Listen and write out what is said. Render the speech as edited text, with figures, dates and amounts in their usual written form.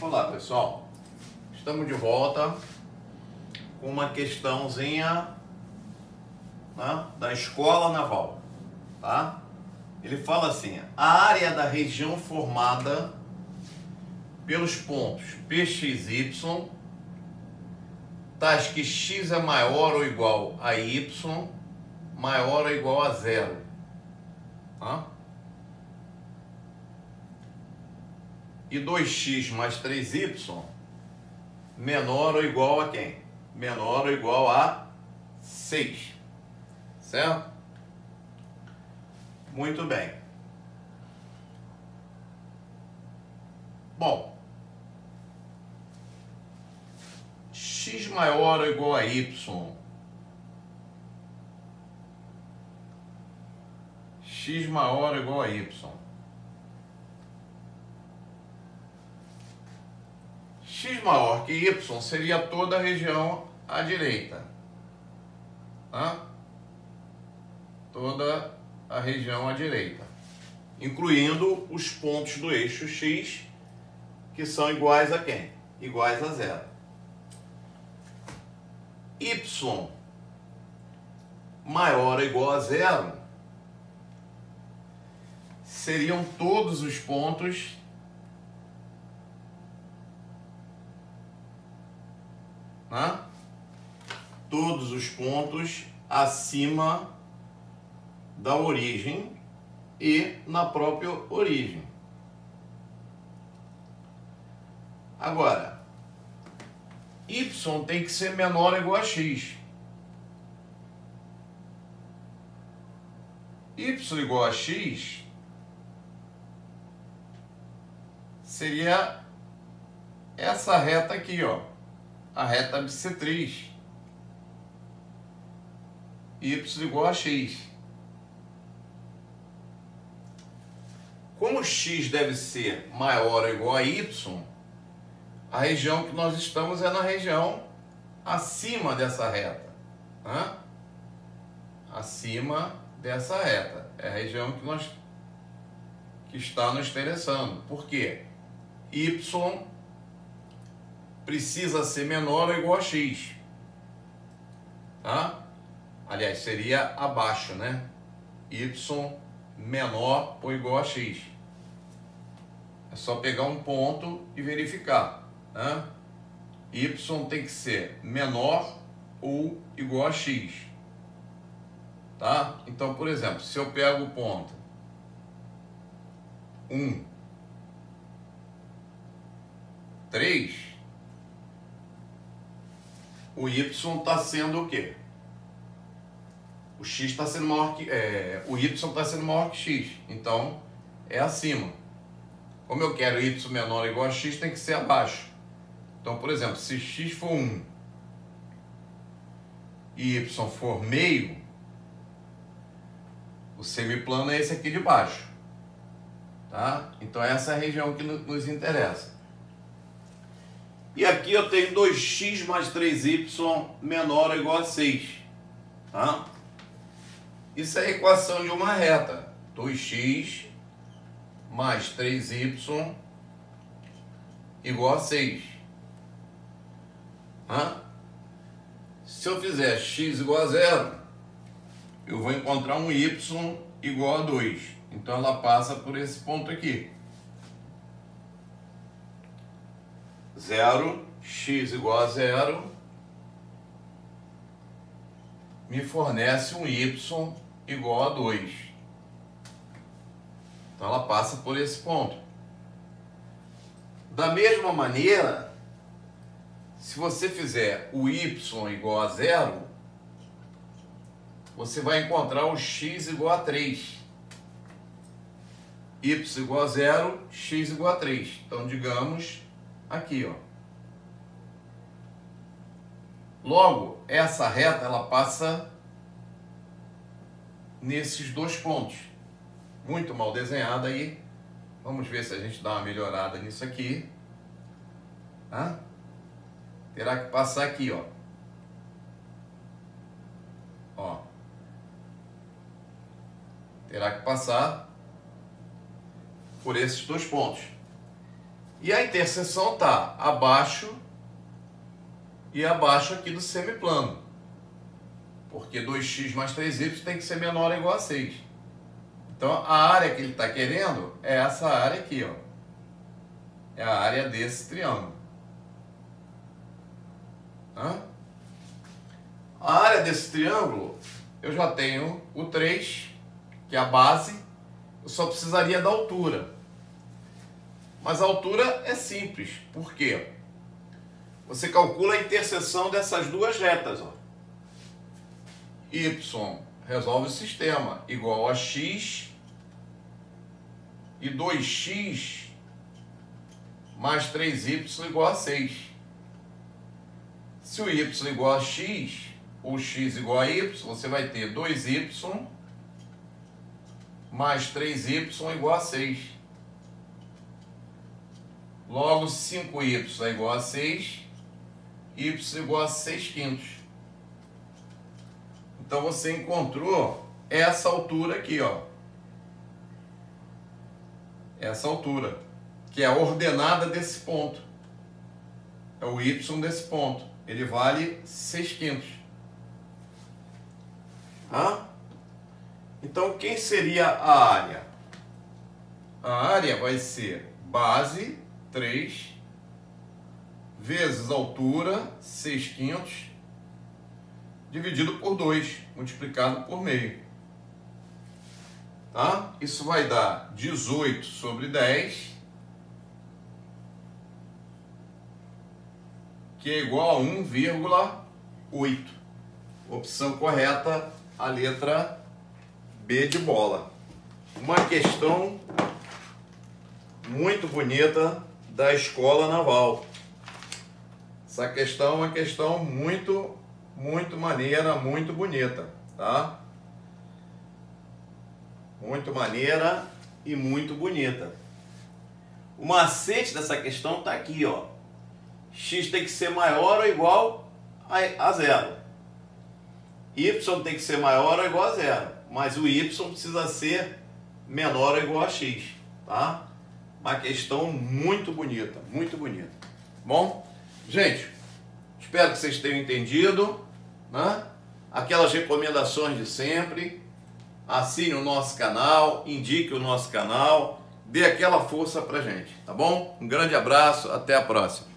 Olá pessoal, estamos de volta com uma questãozinha, né, da escola naval, tá? Ele fala assim: a área da região formada pelos pontos PXY, tais que x é maior ou igual a y, maior ou igual a zero, tá? E 2x mais 3y menor ou igual a quem? Menor ou igual a 6. Certo? Muito bem. Bom, x maior ou igual a y. X maior ou igual a y. X maior que y seria toda a região à direita, tá? Toda a região à direita, incluindo os pontos do eixo x, que são iguais a quem? Iguais a zero. Y maior ou igual a zero seriam todos os pontos todos os pontos acima da origem e na própria origem. Agora, y tem que ser menor ou igual a x. Y igual a x seria essa reta aqui, ó, a reta bissetriz. Y igual a x. Como x deve ser maior ou igual a y, a região que nós estamos é na região acima dessa reta, né? Acima dessa reta. É a região que está nos interessando. Por quê? Y precisa ser menor ou igual a x, tá? Aliás, seria abaixo, né? Y menor ou igual a x. É só pegar um ponto e verificar, né? Y tem que ser menor ou igual a x, tá? Então, por exemplo, se eu pego o ponto 1, 3, o y está sendo o quê? O x está sendo maior que o y está sendo maior que x, então é acima. Como eu quero y menor ou igual a x, tem que ser abaixo. Então, por exemplo, se x for 1 e y for meio, o semiplano é esse aqui de baixo, tá? Então essa é a região que nos interessa. E aqui eu tenho 2x mais 3y menor ou igual a 6, tá? Isso é a equação de uma reta. 2x mais 3y igual a 6. Se eu fizer x igual a 0, eu vou encontrar um y igual a 2. Então ela passa por esse ponto aqui. 0, x igual a 0, me fornece um y igual a 2. Então ela passa por esse ponto. Da mesma maneira, se você fizer o y igual a 0, você vai encontrar o x igual a 3. Y igual a 0, x igual a 3. Então, digamos aqui, ó. Logo, essa reta ela passa nesses dois pontos. Muito mal desenhada aí. Vamos ver se a gente dá uma melhorada nisso aqui. Terá que passar aqui, ó. Ó. Terá que passar por esses dois pontos. E a interseção está abaixo e abaixo aqui do semiplano. Porque 2x mais 3y tem que ser menor ou igual a 6. Então, a área que ele está querendo é essa área aqui, ó. É a área desse triângulo. Hã? A área desse triângulo, eu já tenho o 3, que é a base. Eu só precisaria da altura. Mas a altura é simples. Por quê? Você calcula a interseção dessas duas retas, ó. Y resolve o sistema igual a x e 2x mais 3y igual a 6. Se o y igual a x, ou x igual a y, você vai ter 2y mais 3y igual a 6. Logo, 5y é igual a 6, y igual a 6/5. Então, você encontrou essa altura aqui, ó. Essa altura, que é a ordenada desse ponto. É o y desse ponto. Ele vale 6/5. Então, quem seria a área? A área vai ser base 3 vezes altura 6/5 dividido por 2, multiplicado por meio. Tá? Isso vai dar 18 sobre 10, que é igual a 1,8. Opção correta, a letra B de bola. Uma questão muito bonita da Escola Naval. Essa questão é uma questão muito maneira, muito bonita, tá? Muito maneira e muito bonita. O macete dessa questão está aqui, ó. X tem que ser maior ou igual a zero. Y tem que ser maior ou igual a zero. Mas o Y precisa ser menor ou igual a X, tá? Uma questão muito bonita, muito bonita. Bom, gente, espero que vocês tenham entendido, né? Aquelas recomendações de sempre. Assine o nosso canal, indique o nosso canal, dê aquela força pra gente, tá bom? Um grande abraço, até a próxima.